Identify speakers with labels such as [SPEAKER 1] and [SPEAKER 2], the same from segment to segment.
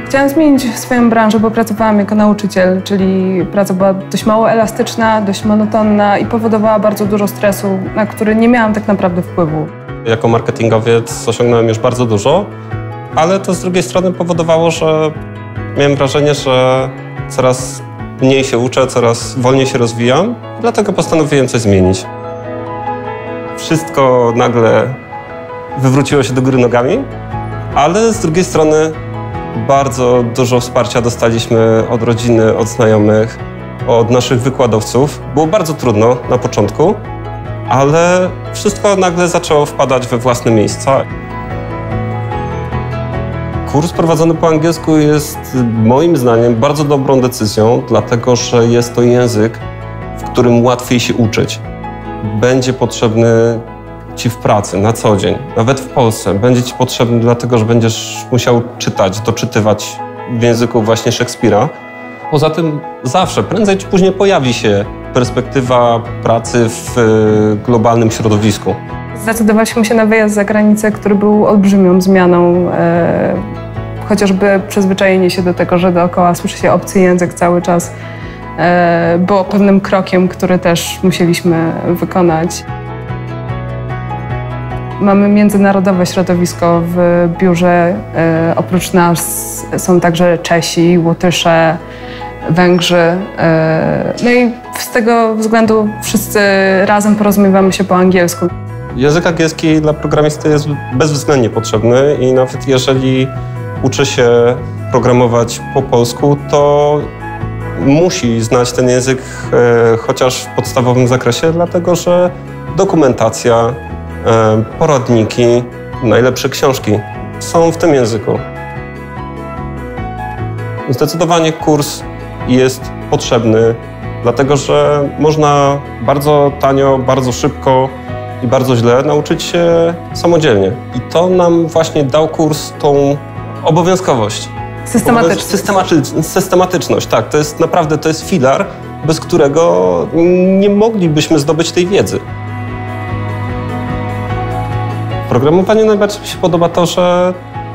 [SPEAKER 1] Chciałam zmienić swoją branżę, bo pracowałam jako nauczyciel, czyli praca była dość mało elastyczna, dość monotonna i powodowała bardzo dużo stresu, na który nie miałam tak naprawdę wpływu.
[SPEAKER 2] Jako marketingowiec osiągnąłem już bardzo dużo, ale to z drugiej strony powodowało, że miałem wrażenie, że coraz mniej się uczę, coraz wolniej się rozwijam, dlatego postanowiłem coś zmienić. Wszystko nagle wywróciło się do góry nogami, ale z drugiej strony bardzo dużo wsparcia dostaliśmy od rodziny, od znajomych, od naszych wykładowców. Było bardzo trudno na początku, ale wszystko nagle zaczęło wpadać we własne miejsca. Kurs prowadzony po angielsku jest moim zdaniem bardzo dobrą decyzją, dlatego że jest to język, w którym łatwiej się uczyć. Będzie potrzebny Ci w pracy, na co dzień, nawet w Polsce. Będzie Ci potrzebny dlatego, że będziesz musiał czytać, doczytywać w języku właśnie Szekspira. Poza tym zawsze, prędzej czy później pojawi się perspektywa pracy w globalnym środowisku.
[SPEAKER 1] Zdecydowaliśmy się na wyjazd za granicę, który był olbrzymią zmianą. Chociażby przyzwyczajenie się do tego, że dookoła słyszy się obcy język cały czas, było pewnym krokiem, który też musieliśmy wykonać. Mamy międzynarodowe środowisko w biurze. Oprócz nas są także Czesi, Łotysze, Węgrzy. No i z tego względu wszyscy razem porozumiewamy się po angielsku.
[SPEAKER 2] Język angielski dla programisty jest bezwzględnie potrzebny i nawet jeżeli uczy się programować po polsku, to musi znać ten język chociaż w podstawowym zakresie, dlatego że dokumentacja, poradniki, najlepsze książki są w tym języku. Zdecydowanie kurs jest potrzebny, dlatego że można bardzo tanio, bardzo szybko i bardzo źle nauczyć się samodzielnie. I to nam właśnie dał kurs tą obowiązkowość. Systematyczność, tak. To jest naprawdę, to jest filar, bez którego nie moglibyśmy zdobyć tej wiedzy. W programowaniu najbardziej mi się podoba to, że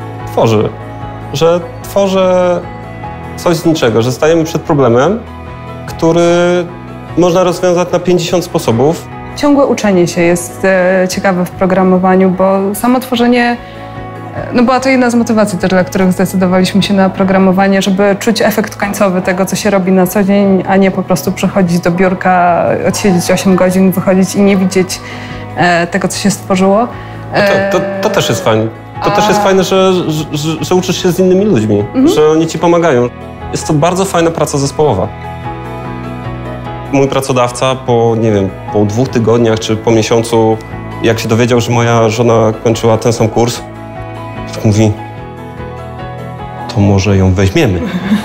[SPEAKER 2] tworzę coś z niczego, że stajemy przed problemem, który można rozwiązać na 50 sposobów.
[SPEAKER 1] Ciągłe uczenie się jest ciekawe w programowaniu, bo samo tworzenie, no była to jedna z motywacji też, dla których zdecydowaliśmy się na programowanie, żeby czuć efekt końcowy tego, co się robi na co dzień, a nie po prostu przychodzić do biurka, odsiedzieć 8 godzin, wychodzić i nie widzieć tego, co się stworzyło.
[SPEAKER 2] To też jest fajne. To też jest fajne, że uczysz się z innymi ludźmi, że oni ci pomagają. Jest to bardzo fajna praca zespołowa. Mój pracodawca po 2 tygodniach czy po miesiącu, jak się dowiedział, że moja żona kończyła ten sam kurs, tak mówi, to może ją weźmiemy.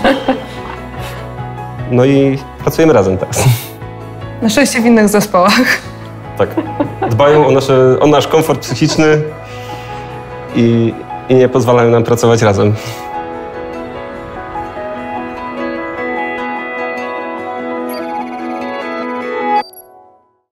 [SPEAKER 2] No i pracujemy razem teraz.
[SPEAKER 1] Na szczęście w innych zespołach.
[SPEAKER 2] Tak. Dbają o nasz komfort psychiczny i nie pozwalają nam pracować razem.